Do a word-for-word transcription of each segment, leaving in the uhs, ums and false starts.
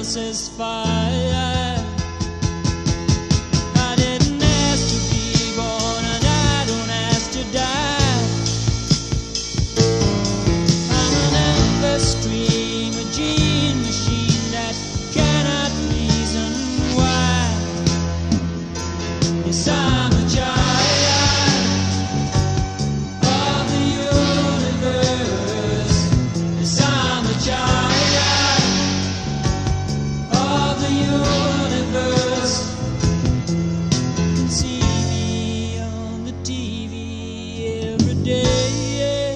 else's fire. I didn't ask to be born and I don't ask to die. I'm an endless stream, a gene machine that cannot reason why. Yes, I'm a child of the universe. Yes, I'm a child of the universe. See me on the T V every day.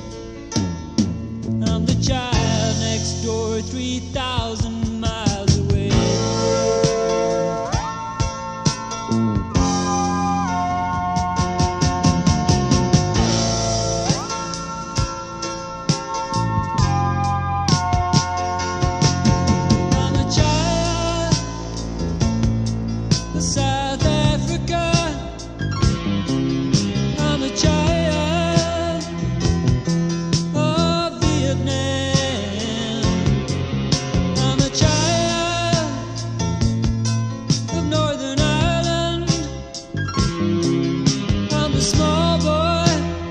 I'm the child next door, three thousand miles away. I'm a child of South Africa. I'm a child of Vietnam. I'm a child of Northern Ireland. I'm a small boy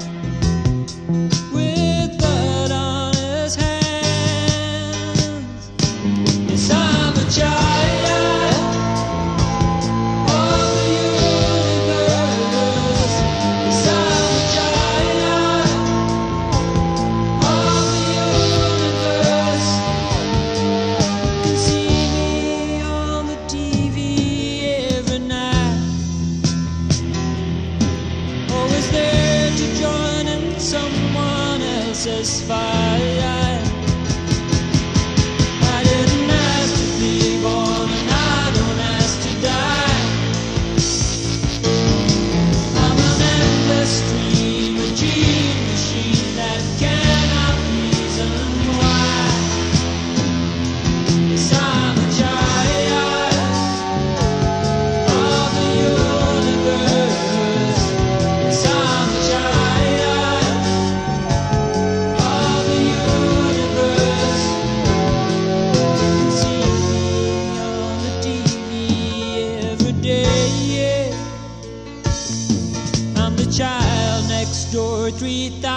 with blood on his hands. Yes, I'm a child of the universe. Yes, I'm a child of the universe. You can see me on the T V every night. Always there to join in someone else's fire. I didn't ask to be born and I don't ask to die. I'm an endless stream, a gene machine that cannot reason why. Yes, I'm a child of the universe. Yes, I'm a child of the universe. You can see me on the T V every day. I'm the child next door, three thousand